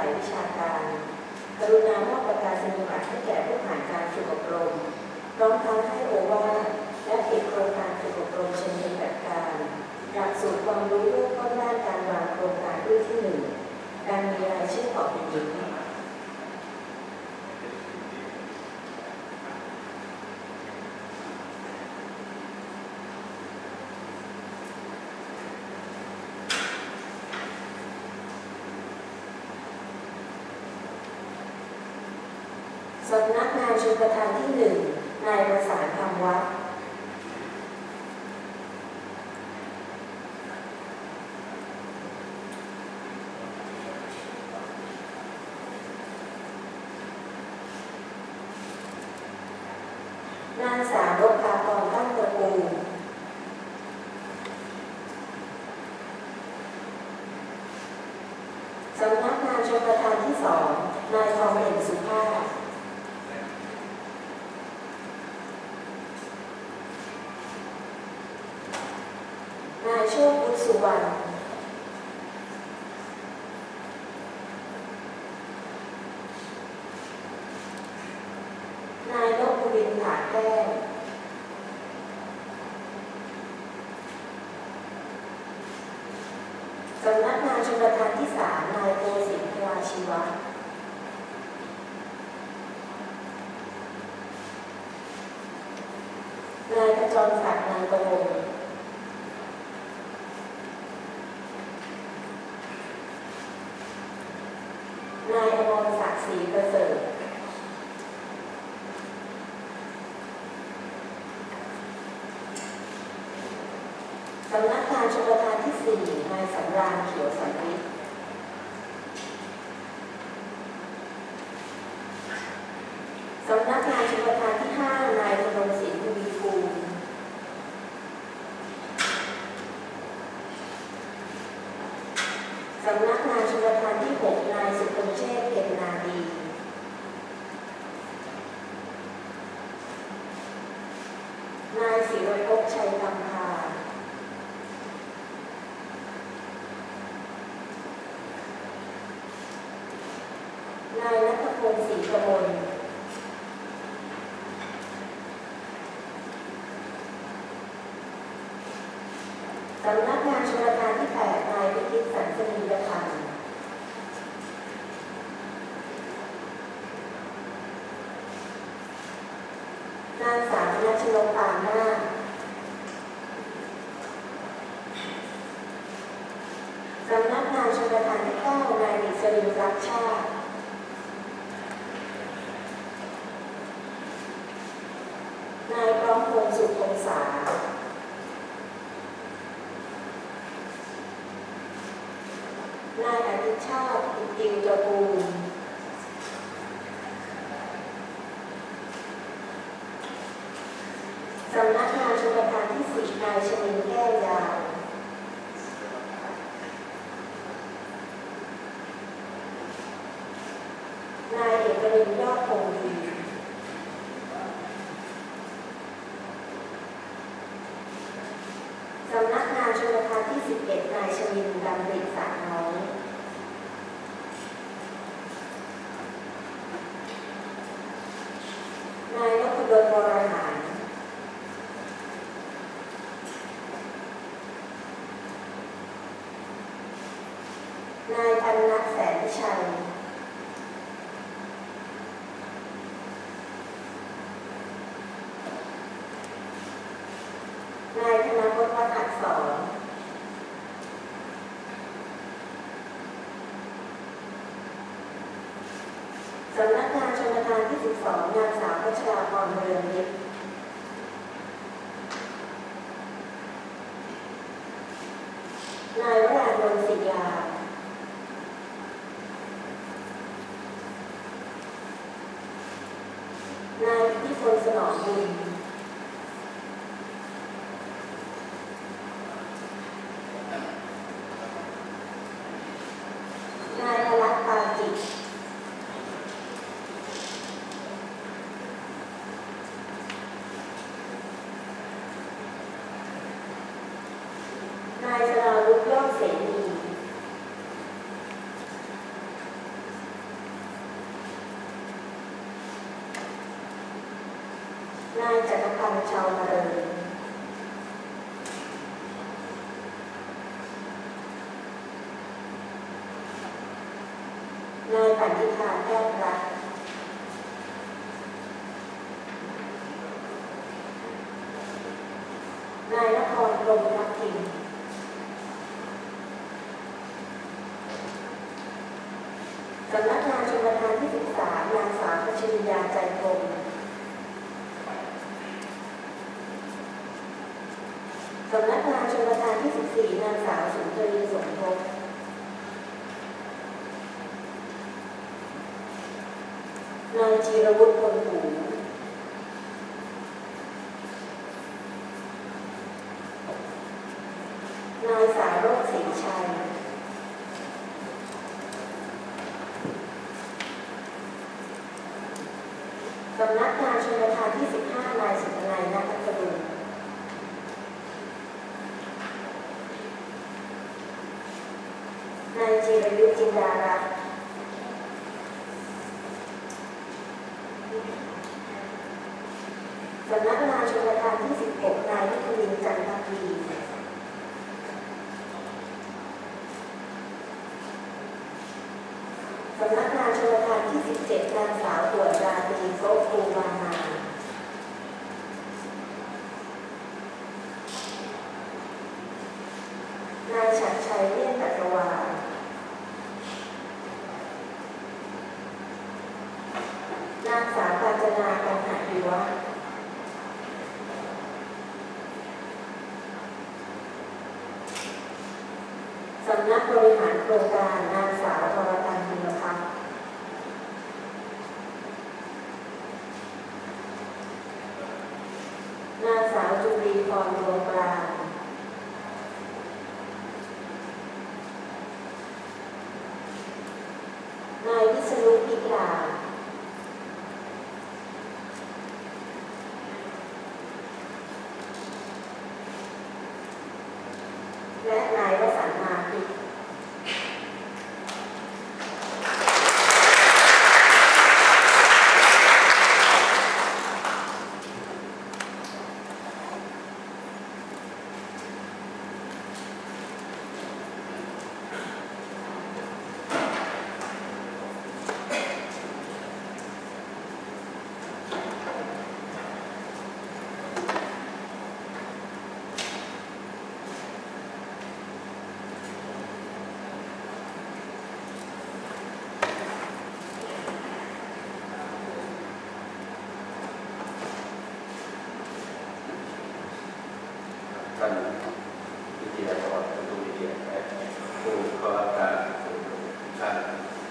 วิชาการกรุณามอบประกาศนียบัตรให้แก่ผู้ผ่านการฝึกอบรมพร้อมทั้งให้โอวาทและปิดโครงการฝึกอบรมเชิงปฏิบัติการหลักสูตรความรู้เบื้องต้นด้านการวางโครงการรุ่นที่1การมีรายชื่อต่อไปนี้สำนักงานชลประทานที่1นายประสานคำวัดนางสาวนภาพรตั้งตระกูลสำนักงานชลประทานที่2นายทองเด่นสุภาพนายโชคบุญสุวรรณนายนพวินผาแก้วสำนักงานชลประทานที่3นายโกสินทร์ พลาชีวะนายขจรศักดิ์ นางกมลนายอมรศักดิ์ ศรีประเสริฐสำนักงานชลประทานที่4นายสำราญ เขียวสันติสำนักงานชลประทานที่5นายธนงศิลป์ ทวีภูมิสำนักงานชลประทานที่6นายสุพลเชษฐ์ เพ็ญนาดีนายศิรภพ ชัยคำพานายณัฐพงศ์ ศรีกมลสำนักงานชลประทานที่8นายพิทิต สันสนียพันธ์นางสาว ณัชนก ปานนาคสำนักงานชลประทานที่9นายดิษรินทร์ รักชาตินายพร้อมพงษ์ สุขพงษานายอภิชาติ อินติวตระกูลสำนักงานชลประทานที่10นายชนินทร์ แก้วยาวนายเอกรินทร์ ยอดคงดีสำนักงานชลประทานที่11นายชนินทร์ ดำริสาน้อยนายนพดล วรหารนายพันนัท แสนวิชัยนายธนพจน์ วัฒน์อักษรสำนักงานชลประทานที่12นางสาว พัชราพร เรืองฤทธิ์นายวรานนท์ ศิยานายอิทธิพล สนองบุญนายพลักษณ์ ปาจิตนายสราวุฒิ ยอดเสนีนายจักรพันธ์ชาวมะเริงนายปณิธาแก้วรัตน์นายนครพรหมทัพทิมสำนักงานชลประทานที่13นางสาวพัชริยาใจพรหมสำนักงานชลประทานที่14นางสาวสุนทรีสมภพนายจีรวุฒิพลหูนายสาโรจน์ศรีชัยสำนักงานชลประทานที่15นายสุทนัยนาคกรุณนายจิรยุทธจินดารัตน์สำนักงานชลประทานที่16นายนิคลินจันทพีสำนักงานชลประทานที่17นางสาวตรวจราตรีโกภูวานานายฉัตรชัยเลี่ยนตัตวานางสาวกาญจนากัณหาภิวัฒน์สำนักบริหารโครงการนางสาววรตันพิมพักษ์นางสาวจุลีพรดวงปรางนายวิษณุพิกาและนายวสันต์มาพิท่านวิทยากรผู้วิทยาและผู้เข้ารับการฝึกท่าน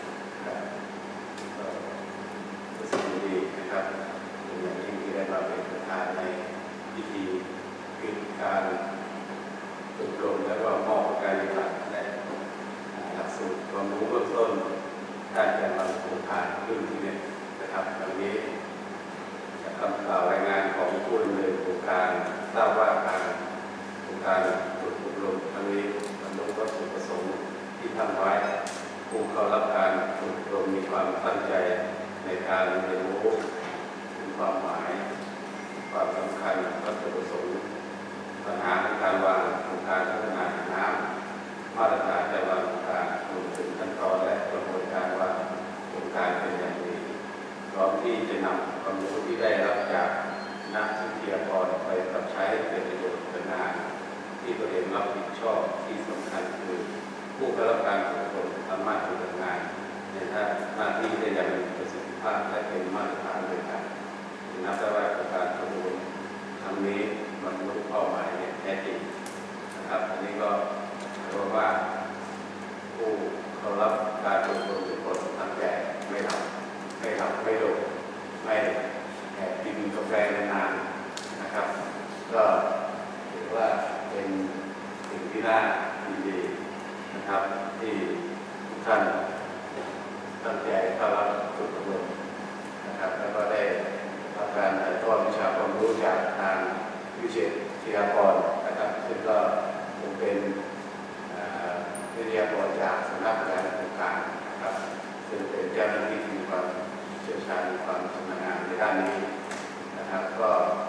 รู้สึกดีนะครับอย่างยิ่งที่ได้มาเป็นประธานในพิธีปิดการฝึกอบรมและก็มอบการปฏิบัติและหลักสูตรความรู้เบื้องต้นด้านการวางโครงการรุ่นที่1นะครับวันนี้จากคำกล่าวรายงานของผู้ดำเนินโครงการทราบว่าการฝึกอบรมครั้งนี้บรรลุวัตถุประสงค์ที่ตั้งไว้ผู้เข้ารับการฝึกอบรมมีความตั้งใจในการเรียนรู้ถึงความหมายความสำคัญวัตถุประสงค์ปัญหาในการวางโครงการพัฒนาน้ำมาตรฐานการวางโครงการรวมถึงขั้นตอนและกระบวนการวางโครงการเป็นอย่างดีพร้อมที่จะนำความรู้ที่ได้รับจากนักวิทยากรไปปรับใช้เป็นประโยชน์เป็นงานที่ตัวเองรับผิดชอบที่สำคัญคือผู้เข้ารับการฝึกอบรมสามารถปฏิบัติงานในหน้าที่ได้อย่างมีประสิทธิภาพและเป็นมาตรฐานเลยครับนับได้ว่าการฝึกอบรมครั้งนี้บรรลุเป้าหมายแท้จริงนะครับอันนี้ก็เพราะว่าผู้เข้ารับการฝึกอบรมทุกคนตั้งใจไม่หลับไม่หลบไม่แอบกินกาแฟนานๆนะครับก็ถือว่าเป็นสิ่งที่น่ายินดีนะครับที่ทุกท่านตั้งใจเข้ารับฝึกอบรมนะครับแล้วก็ได้รับการถ่ายทอดวิชาความรู้จากทางวิเศษวิทยากรนะครับซึ่งก็คงเป็นวิทยากรจากสำนักงานโครงการนะครับซึ่งเป็นเจ้าหน้าที่ที่มีความเชี่ยวชาญมีความชำนาญในด้านนี้นะครับก็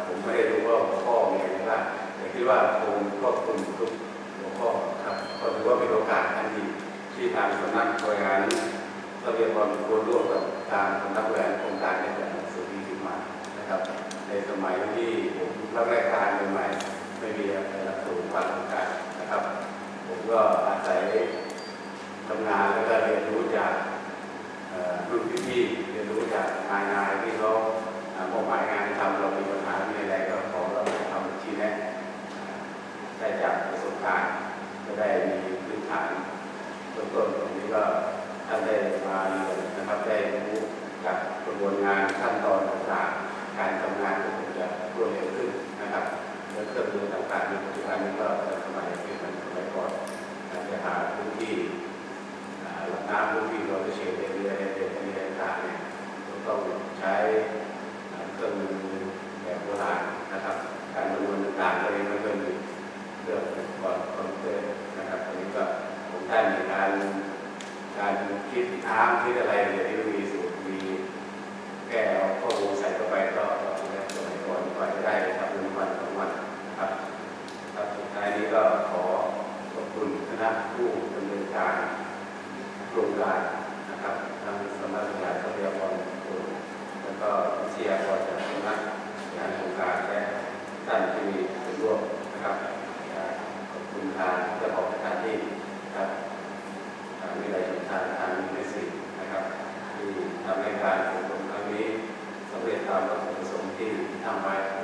ผมไม่ได้รู้ว่าหัวข้อมีอะไรบ้างแต่คิดว่าคงครอบคลุมทุกหัวข้อครับก็ถือว่าเป็นโอกาสอันดีที่ทางสำนักบริหารทรัพยากรบุคคลร่วมกับทางสำนักบริหารโครงการได้จัดหนังสือนี้ขึ้นมานะครับในสมัยที่ผมรับราชการใหม่ๆไม่มีหลักสูตรความต้องการนะครับผมก็อาศัยทำงานแล้วก็เรียนรู้จากรุ่นพี่ๆเรียนรู้จากนายที่เขามอบหมายงานทำเรามีปัญหามีอะไรก็ขอเราทำชี้แนะได้จากประสบการณ์ก็ได้มีพื้นฐานต้นตรงนี้ก็ท่านได้มานะครับได้รู้จากกระบวนงานขั้นตอนต่างๆการทำงานก็คงจะรวดเร็วขึ้นนะครับและเครื่องมือต่างๆในปัจจุบันนี้ก็ทันสมัยขึ้นเหมือนสมัยก่อนจะหาพื้นที่หลับน้ำพื้นที่เราจะเฉียดเรืออะไรต่างๆเนี่ยต้องใช้เครื่องมือแบบโบราณนะครับการดำเนินต่างๆก็ยังไม่เคยมีเรื่องก่อนคอมพิวเตอร์นะครับตอนนี้ก็ผมได้มีการคิดน้ำคิดอะไรเนี่ยที่มีสูตรมีแก้เอาข้อมูลใส่เข้าไปก็สมัยก่อนกว่าจะได้ครับ1 วัน 2 วันนะครับครับสุดท้ายนี้ก็ขอขอบคุณคณะผู้ดำเนินการโครงการนะครับทางสำนักงานทรัพยากรบุคคลแล้วก็วิทยากรจากสำนักงานโครงการและท่านที่มีส่วนร่วมนะครับขอบคุณทางเจ้าของสถานที่ครับวิไลชุมทางมิตรศิลป์นะครับที่ทำให้การอบรมครั้งนี้สำเร็จตามวัตถุประสงค์ที่ทำไว้